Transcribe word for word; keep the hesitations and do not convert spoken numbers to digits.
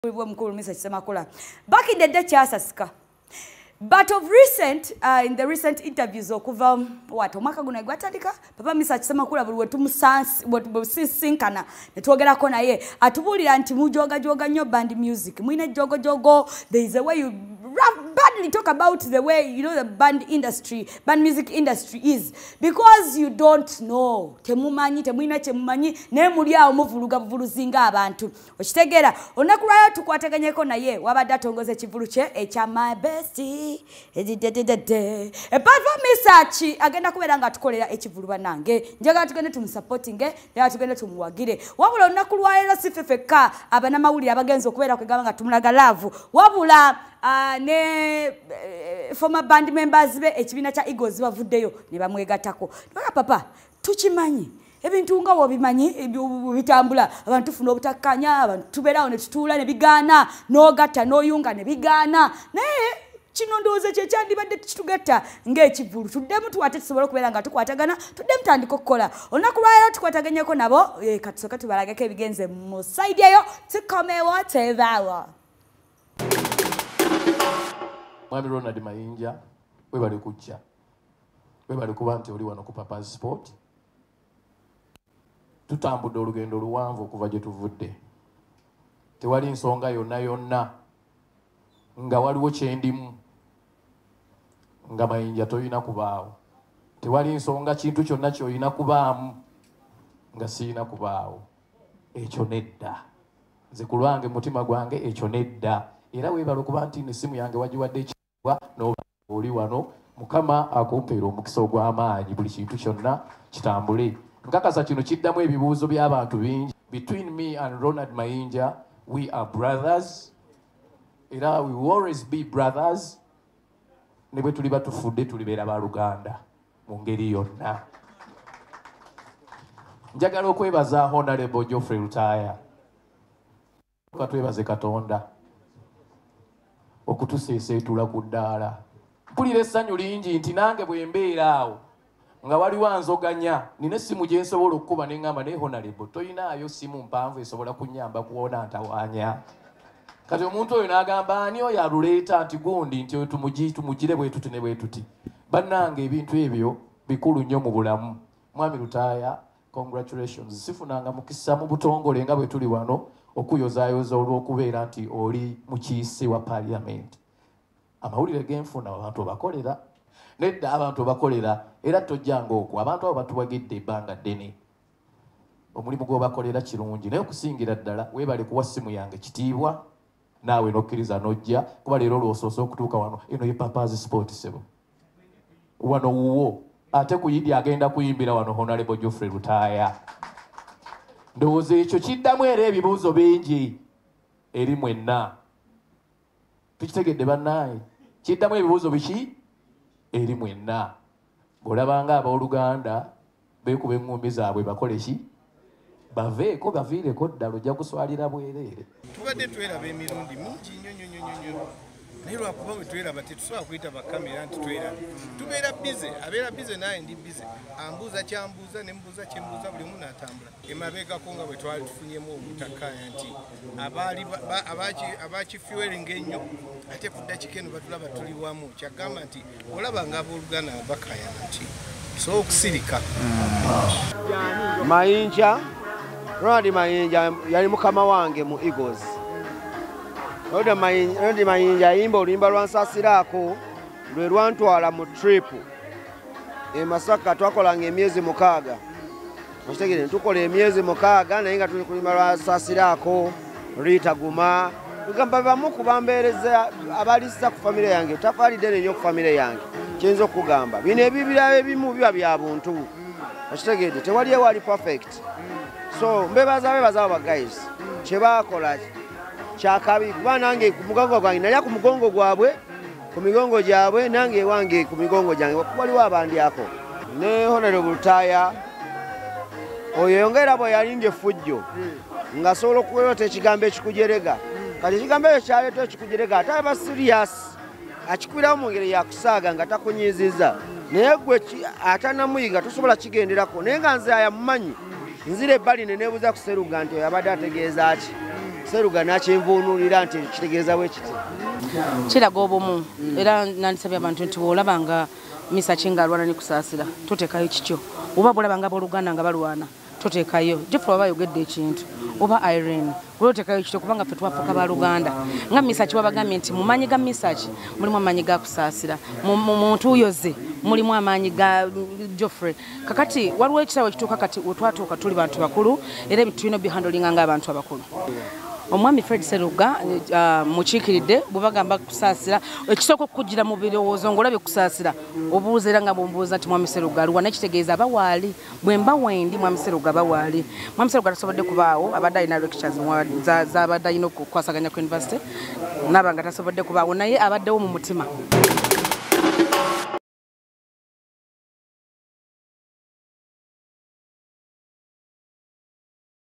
Back in the day, Chasasika. But of recent, uh, in the recent interviews, okuva what omaka guna gwatandika papa Mesach Semakula buli wetumusans wetusinkana netwogerako naye atubulira nti mujoga joga nnyo band music mwine jogo jogo. There is a way you badly talk about the way you know the band industry, band music industry is, because you don't know temumanyi temwina chemumanyi ne muli awo muvuluga buvuluzinga abantu okitegera onakulayo tukwateganyeko naye wabadde atongoza ekivulu kye ekya my bestie apart from Mesach agenda kubeera nga tukolera ekivulu banange njaga tugende tumusupportinge era tugende tumuwagire wabula onakulwalero sifefeka abana mawulire abagenza okubeera kwegaba nga tumulaga love wabula Uh, ne uh, former band members be ekibina cha Eagles bavuddeyo ne bamwegatako baka papa tukimanyi ebintu nga wobimanyi bitambula abantu funa obutakanya abantu tuberawo ne tutula ne bigana no gata no yunga ne bigana naye kino ndoze kye kyandibadde kitugata ng'ekivulu tuddemu tuwate tusobola okubeera nga tukwatagana tuddemu tandika okukola onakulwayo tukwataganyeko nabo e, katusoka tubalagako ebigenze mu side eyo tukomewo tevaawo. Mwami Ronald Mayinja, we bali kujja. We bali kuba nti oli wano ku Papa's Sport. Tutambudde olugendo luwanvu okuva gye tuvudde. Tewali nsonga yonna yonna nga waliwo kyendimu nga Mayinja toyina kubaawo. Tewali nsonga kintu kyonna kyoyina kubaamu nga siyina kubaawo. Ekyo nedda. Nze ku lwange mutima gwange ekyo nedda. Era we bali kuba nti n'essimu yange wagiwadde no oli wano mukama akumpeera omukisa ogw'amaanyi buli kintu kyonna kitambule. Nkakasa kino kiddamu ebibuuzo by'abantu bingi. Between me and Ronald Mayinja, we are brothers. Era we will always be brothers. Ne bwe tuli batufudde tulibeera baluganda mu ngeri yonna. Njagala okwebaza Honorable Geoffrey Lutaya. Katwebaze Katonda okutuseeseetula ku ddaala. Mpulira essanyu lingi nti nange bwe mbeera awo nga waliwo anzoganya nina essimu gye nsobola okukuba ne ŋŋamba naye Honorable toyinaayo ssimu mpanvu esobola kunnyamba kuwona ntawaanya. Kati omuntu oyo n'agamba ani oyo aluleeta nti gundi nti oyo tumugire bwe tuti ne bwe tuti. Bannange ebintu ebyo bikulu nnyo mu bulamu. Mwami Lutaya, congratulations. Sifunanga mukisa mu butongole nga bwe tuli wano okuyozaayoza olw'okubeera nti oli mukiise wa parliament. Amawulire genfuna abantu bakolera nedda abantu bakolera era tojjanga okwo abantu abo batuwagidde ebbanga ddene omulimu gw'obakolera kirungi naye okusingira ddala weebale kuwa ssimu yange kitiibwa naawe nokkiriza nojja kuba leero olwosoose okutuuka wano eno ye Papa's Sport sebo wano wuwo ate ku Yidi agenda kuyimbira wano Honorable Geoffrey Lutaya. Ndowooza ekyo kiddamu era ebibuuzo bingi eri mwenna. Tukitegedde bannaaye kiddamu ebibuuzo biki eri mwenna. Bw'olabanga abooluganda beekuba eŋŋumbi zaabwe bakole ki baveeko baviireko ddala ojja kuswalira bwereere. Tubadde tweraba emirundi mingi nnyo nnyo nnyo nnyo naye lwakuba bwe tweraba tetusobola kuyita bakamera nti tweraba tubeera bize abeera bize naye ndi bize ambuuza kyambuuza ne mbuuza kyembuuza buli omu n'atambula emabegako nga bwe twali tufunyemu obutakkaanya nti abakifueringa ennyo ate ku ddakiika eno batulaba tuli wamu kyagamba nti olaba nga abooluganda bakayana nti tusobola okusirika. Mayinja Ronald Mayinja yali mukama wange mu Eagles. Ronald Mayinja ayimba oluyimba lwa Nsaasiraako lwe lwantwala mu trip e Masaka twakolanga emyezi mukaaga. Okitegere tukola emyezi mukaaga naye nga tuli kulimba lwa Nsaasiraako Rita Guma tugamba bamu ku bambeereza abalisa ku famire yange tafaalidde nnyo ku famire yange kyenza okugamba bino ebibira ebimu biba bya buntu. Okitegedde tewali ewali perfect. So mbebaza bebaza aba guys kye baakola kyakabi kuba nange ku mugongo gwange nalya ku mugongo gwabwe ku migongo gyabwe nange wange ku migongo gyange waliwo abandyako ne Honorable Lutaya oyo yongera bwe yalinga effujjo nga sobola okuweerota ekigambo ekikujerega kati ekigambo ekyo kyaleeta ekikujerega ate aba serious akikwirawo mu ngeri yakusaaga nga takunyiiziza naye gwe atanamuyiga tosobola kigenderako naye nga nze ayamumanyi nzire ebbali ne neebuuza ku Seruga nti oyo abadde ategeeza ki Seruga nakyenvuunulira nti kitegeeza bwe kiti kiraga obumu era nandisabye abantu nti bw'olabanga Mesach nga alwana ne kusaasira toteekayo kityo oba bw'olabanga abooluganda nga balwana toteekayo Geoffrey waba ayogedde ekintu oba Irene olwoteekayo kityo kubanga ffe twafuuka baluganda nga Mesach wabagambye nti mu maanyi ga Mesach mulimu amaanyi ga kusaasira mu ntuuyo ze mulimu amaanyi ga Geoffrey kakati waliwo ekitabo ekituuka kati wetwatuuka tuli bantu bakulu era tulina bihandolinga ng'abantu abakulu Omwami Fred Seruga uh, mukiikiridde bwebagamba kusaasira ekisooka okukugira mu birowoozo ng'olabye kusaasira obuuza era nga bwombuuza nti Mwami Seruga aliwa nekitegeeza abawaali bwe mba wendi Mwami Seruga abawaali Mwami Seruga tasobodde kubaawo abadde alina lectures z'abadde alina okukwasaganya ku university naaba nga tasobodde kubaawo naye abaddewo mu mutima